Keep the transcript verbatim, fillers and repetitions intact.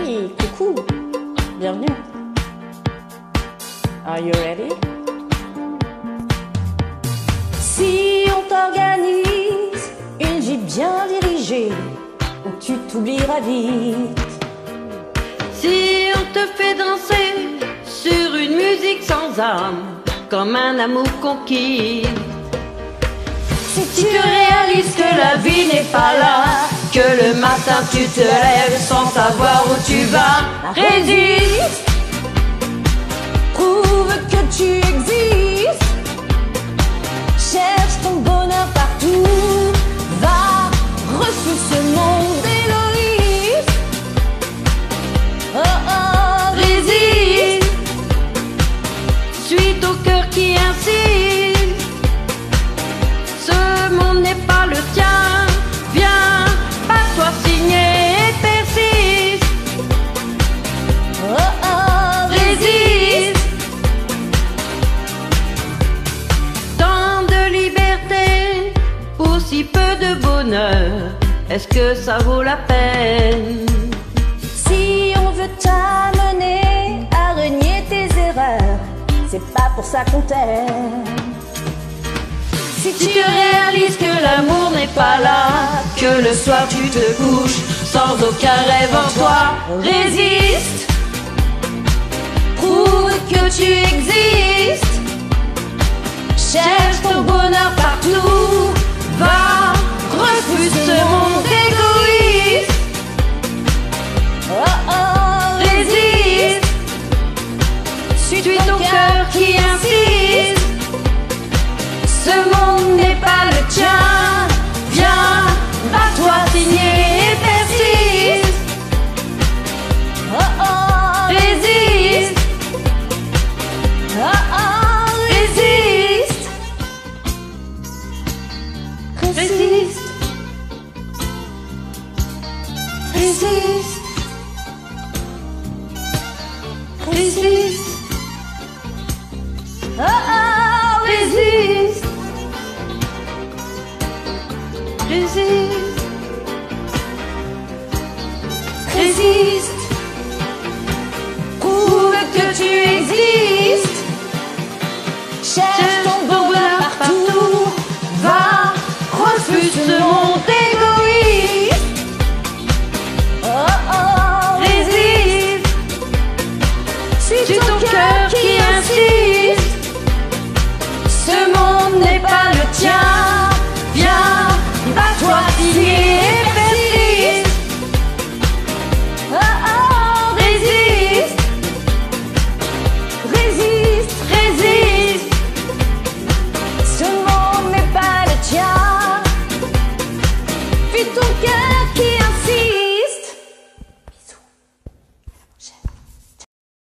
Oui, coucou, bienvenue. Are you ready? Si on t'organise une vie bien dirigée, où tu t'oublieras vite. Si on te fait danser sur une musique sans âme, comme un amour conquis. Si Si tu réalises que la vie n'est pas là, que le matin tu te lèves sans savoir où tu vas, résiste. prouve que tu existes, cherche ton bonheur partout, va, refuse ce monde égoïste. Oh oh, Résiste. Suis ton cœur qui insiste. Ce monde n'est pas le tien. Viens, pas-toi signer et persiste. oh oh, Résiste. Tant de liberté pour si peu de bonheur. Est-ce que ça vaut la peine? si on veut t'amener à renier tes erreurs, c'est pas pour ça qu'on t'aime. Si Si tu réalises que l'amour n'est pas là, que le soir tu te couches sans aucun rêve en toi, résiste. prouve que tu existes, cherche ton bonheur partout, va, refuse ce monde égoïste. Oh oh, Résiste. suis Suis ton cœur qui insiste. Ce monde n'est pas le tien. Viens, bats-toi signer et persiste. Oh oh, Résiste. oh oh, Résiste. résiste, Résiste. Résiste. oh oh, Résiste. Résiste. résiste.